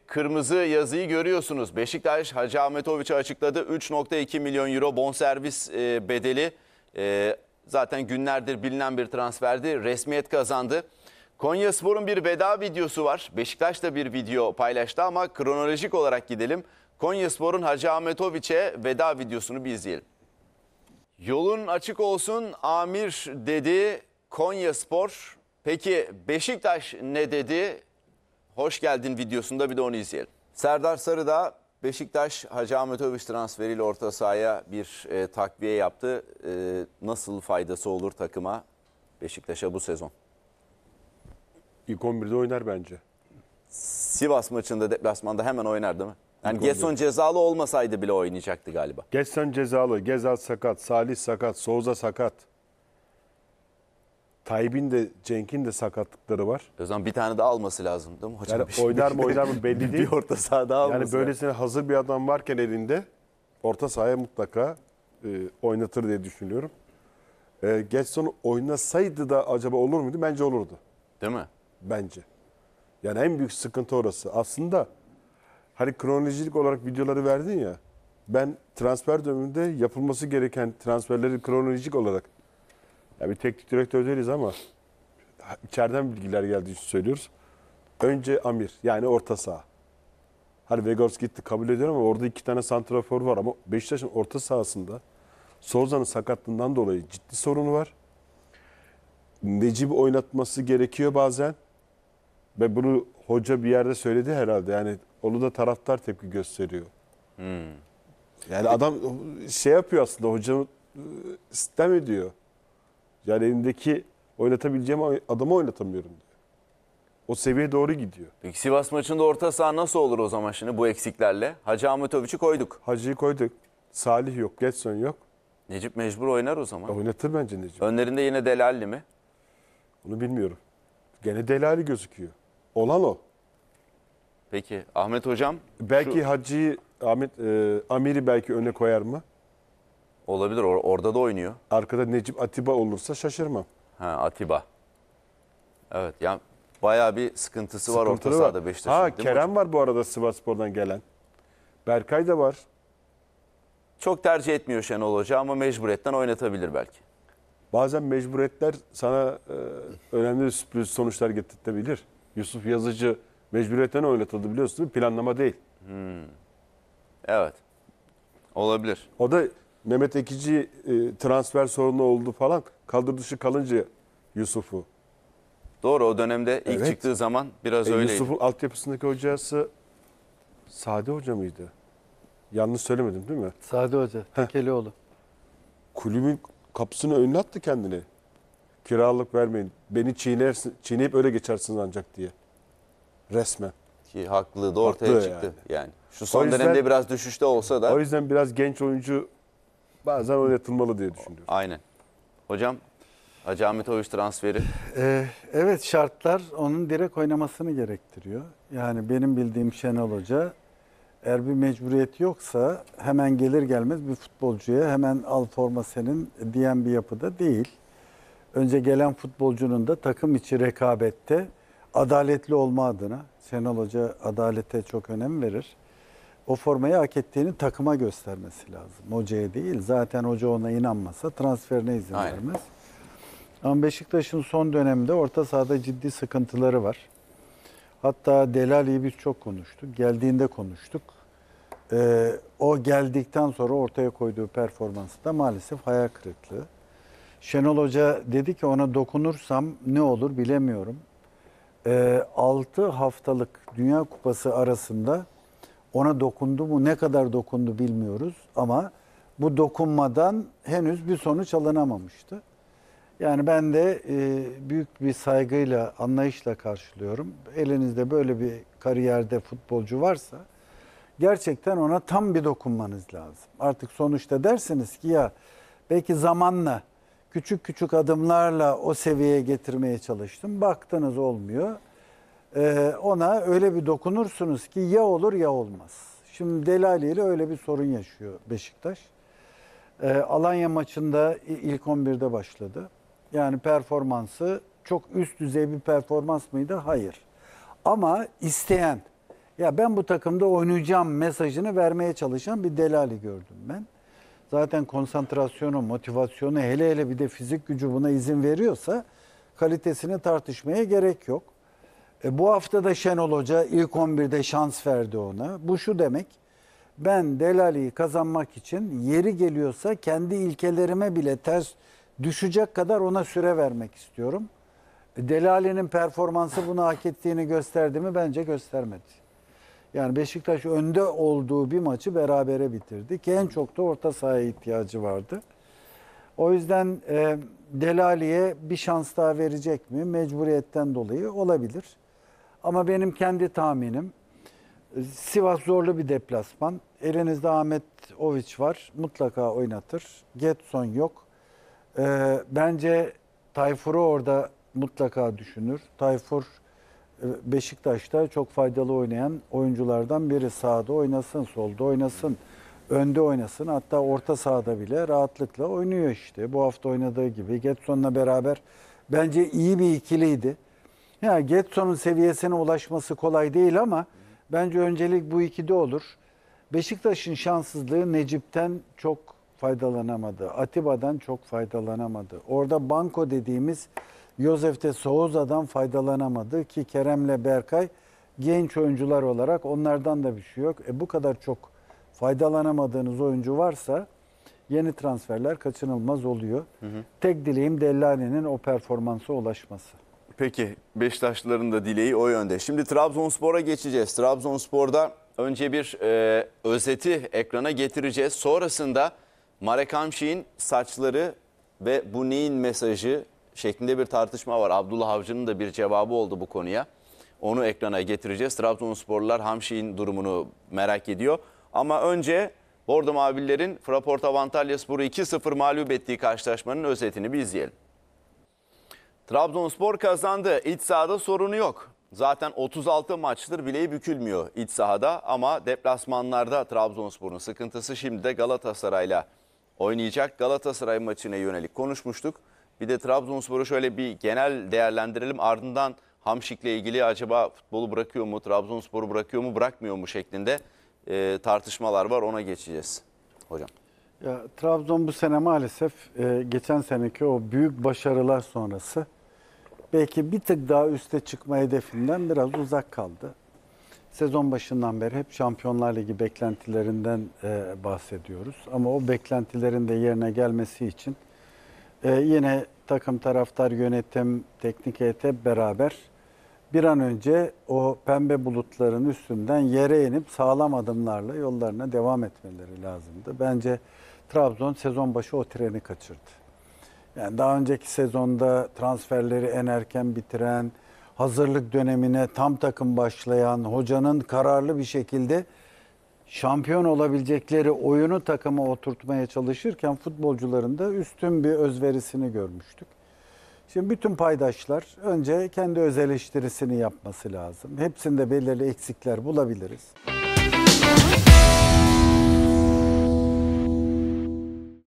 kırmızı yazıyı görüyorsunuz. Beşiktaş Hacı Ahmetoviç'i açıkladı. 3,2 milyon euro bonservis bedeli. Zaten günlerdir bilinen bir transferdi. Resmiyet kazandı. Konyaspor'un bir veda videosu var. Beşiktaş da bir video paylaştı ama kronolojik olarak gidelim. Konyaspor'un Hacı Ahmetoviç'e veda videosunu bir izleyelim. Yolun açık olsun Amir dedi Konyaspor. Peki Beşiktaş ne dedi? Hoş geldin videosunda bir de onu izleyelim. Serdar Sarıdağ Beşiktaş Hacı Ahmetoviç transferiyle orta sahaya bir takviye yaptı. Nasıl faydası olur takıma Beşiktaş'a bu sezon? İlk 11'de oynar bence. Sivas maçında deplasmanda hemen oynar değil mi? Yani İlk Getson 11. cezalı olmasaydı bile oynayacaktı galiba. Getson cezalı, Gezal sakat, Salih sakat, Souza sakat. Tayyip'in de Cenk'in de sakatlıkları var. O zaman bir tane daha alması lazım değil mi hocam? Yani oynar mı belli değil. Bir orta saha daha alması Yani böylesine hazır bir adam varken elinde orta sahaya mutlaka oynatır diye düşünüyorum. Getson oynasaydı da acaba olur muydu? Bence olurdu. Değil mi? Bence. Yani en büyük sıkıntı orası. Aslında hani kronolojik olarak videoları verdin ya. Ben transfer döneminde yapılması gereken transferleri kronolojik olarak, ya bir teknik direktör değiliz ama içeriden bilgiler geldiği için söylüyoruz. Önce Amir, yani orta saha. Hani Vegors gitti kabul ediyorum ama orada 2 tane santrafor var ama Beşiktaş'ın orta sahasında Souza'nın sakatlığından dolayı ciddi sorunu var. Necip oynatması gerekiyor bazen. Ve bunu hoca bir yerde söyledi herhalde. Yani onu da taraftar tepki gösteriyor. Yani adam şey yapıyor aslında, hoca sistem ediyor. Yani elindeki oynatabileceğim adamı oynatamıyorum diyor. O seviyeye doğru gidiyor. Peki Sivas maçında orta saha nasıl olur o zaman şimdi bu eksiklerle? Hacı Ahmetoviç'i koyduk. Hacı'yı koyduk. Salih yok, Getson yok. Necip mecbur oynar o zaman. Oynatır bence Necip. Önlerinde yine Delalli mi? Onu bilmiyorum. Gene Delali gözüküyor. Olan o. Peki Ahmet hocam? Belki Hacı'yı, Amir'i belki öne koyar mı? Olabilir, orada da oynuyor. Arkada Necip Atiba olursa şaşırmam. Atiba. Evet yani bayağı bir sıkıntısı var orta Sıkıntılı sahada Beşiktaş'ın. Ha, değil mi Kerem hocam? var bu arada Sivasspor'dan gelen. Berkay da var. Çok tercih etmiyor Şenol Hoca ama mecburiyetten oynatabilir belki. Bazen mecburiyetler sana önemli sürpriz sonuçlar getirtebilir. Yusuf Yazıcı mecburiyetten oynatıldı, biliyorsun değil mi? Planlama değil. Evet. Olabilir. O da Mehmet Ekici transfer sorunu oldu falan. Kadro dışı kalınca Yusuf'u. Doğru, o dönemde ilk Evet. çıktığı zaman biraz öyleydi. Yusuf'un altyapısındaki hocası Sade Hoca mıydı? Yanlış söylemedim değil mi? Sade Hoca, Tekelioğlu. Kulübün kapısını önüne attı kendini. Kiralık vermeyin. Beni çiğneyip öyle geçersiniz ancak diye. Resmen. Ki haklılığı da ortaya Haklı çıktı. yani. Yani şu son O yüzden- dönemde biraz düşüşte olsa da O yüzden biraz genç oyuncu bazen oynatılmalı diye düşünüyorum. aynen. Hocam Hacı Ahmetoviç transferi. Evet, şartlar onun direkt oynamasını gerektiriyor. Yani benim bildiğim Şenol Hoca, eğer bir mecburiyet yoksa hemen gelir gelmez bir futbolcuya hemen al forma senin diyen bir yapıda değil. Önce gelen futbolcunun da takım içi rekabette adaletli olma adına, Şenol Hoca adalete çok önem verir. O formayı hak ettiğini takıma göstermesi lazım. Hocaya değil. Zaten hoca ona inanmasa transferine izin Aynen. vermez. Ama Beşiktaş'ın son dönemde orta sahada ciddi sıkıntıları var. Hatta Delali'yi biz çok konuştuk. Geldiğinde konuştuk. O geldikten sonra ortaya koyduğu performansı da maalesef hayal kırıklığı. Şenol Hoca dedi ki ona dokunursam ne olur bilemiyorum. 6 haftalık Dünya Kupası arasında ona dokundu mu, ne kadar dokundu bilmiyoruz. Ama bu dokunmadan henüz bir sonuç alınamamıştı. Yani ben de büyük bir saygıyla, anlayışla karşılıyorum. Elinizde böyle bir kariyerde futbolcu varsa gerçekten ona tam bir dokunmanız lazım. Artık sonuçta dersiniz ki ya belki zamanla, küçük küçük adımlarla o seviyeye getirmeye çalıştım. Baktınız olmuyor. Ona öyle bir dokunursunuz ki ya olur ya olmaz. Şimdi Delali ile öyle bir sorun yaşıyor Beşiktaş. Alanya maçında ilk 11'de başladı. Yani performansı çok üst düzey bir performans mıydı? Hayır. Ama isteyen, Ya ben bu takımda oynayacağım mesajını vermeye çalışan bir Delali gördüm ben. Zaten konsantrasyonu, motivasyonu, hele hele bir de fizik gücü buna izin veriyorsa kalitesini tartışmaya gerek yok. Bu hafta da Şenol Hoca ilk 11'de şans verdi ona. Bu şu demek, ben Delali'yi kazanmak için yeri geliyorsa kendi ilkelerime bile ters düşecek kadar ona süre vermek istiyorum. Delali'nin performansı bunu hak ettiğini gösterdi mi? Bence göstermedi. Yani Beşiktaş önde olduğu bir maçı berabere bitirdi ki en çok da orta sahaya ihtiyacı vardı. O yüzden Delali'ye bir şans daha verecek mi? Mecburiyetten dolayı olabilir. Ama benim kendi tahminim, Sivas zorlu bir deplasman. Elinizde Ahmet Oviç var. Mutlaka oynatır. Getson yok. Bence Tayfur'u orada mutlaka düşünür. Tayfur Beşiktaş'ta çok faydalı oynayan oyunculardan biri. Sağda oynasın, solda oynasın, önde oynasın. Hatta orta sahada bile rahatlıkla oynuyor işte. Bu hafta oynadığı gibi. Getson'la beraber bence iyi bir ikiliydi. Ya Getson'un seviyesine ulaşması kolay değil ama bence öncelik bu ikide olur. Beşiktaş'ın şanssızlığı Necip'ten çok faydalanamadı. Atiba'dan çok faydalanamadı. Orada banko dediğimiz Josef de Souza'dan faydalanamadı ki Kerem'le Berkay genç oyuncular olarak onlardan da bir şey yok. Bu kadar çok faydalanamadığınız oyuncu varsa yeni transferler kaçınılmaz oluyor. Tek dileğim Dellali'nin o performansa ulaşması. Peki Beşiktaşlıların da dileği o yönde. Şimdi Trabzonspor'a geçeceğiz. Trabzonspor'da önce bir özeti ekrana getireceğiz. Sonrasında Marek Hamšík'in saçları ve bu neyin mesajı şeklinde bir tartışma var. Abdullah Avcı'nın da bir cevabı oldu bu konuya. Onu ekrana getireceğiz. Trabzonsporlular Hamšík'in durumunu merak ediyor. Ama önce Bordo Mavililerin Fraport Antalyaspor'u 2-0 mağlup ettiği karşılaşmanın özetini bir izleyelim. Trabzonspor kazandı. İç sahada sorunu yok. Zaten 36 maçtır bileği bükülmüyor iç sahada ama deplasmanlarda Trabzonspor'un sıkıntısı. Şimdi de Galatasaray'la oynayacak. Galatasaray maçına yönelik konuşmuştuk. Bir de Trabzonspor'u şöyle bir genel değerlendirelim. Ardından Hamšík'le ilgili acaba futbolu bırakıyor mu, Trabzonspor'u bırakıyor mu, bırakmıyor mu şeklinde tartışmalar var. Ona geçeceğiz hocam. Ya, Trabzon bu sene maalesef geçen seneki o büyük başarılar sonrası belki bir tık daha üste çıkma hedefinden biraz uzak kaldı. Sezon başından beri hep Şampiyonlar Ligi beklentilerinden bahsediyoruz. Ama o beklentilerin de yerine gelmesi için yine takım, taraftar, yönetim, teknik heyet hep beraber bir an önce o pembe bulutların üstünden yere inip sağlam adımlarla yollarına devam etmeleri lazımdı. Bence Trabzon sezon başı o treni kaçırdı. Yani daha önceki sezonda transferleri en erken bitiren, hazırlık dönemine tam takım başlayan, hocanın kararlı bir şekilde şampiyon olabilecekleri oyunu takıma oturtmaya çalışırken futbolcuların da üstün bir özverisini görmüştük. Şimdi bütün paydaşlar önce kendi öz eleştirisini yapması lazım. Hepsinde belirli eksikler bulabiliriz.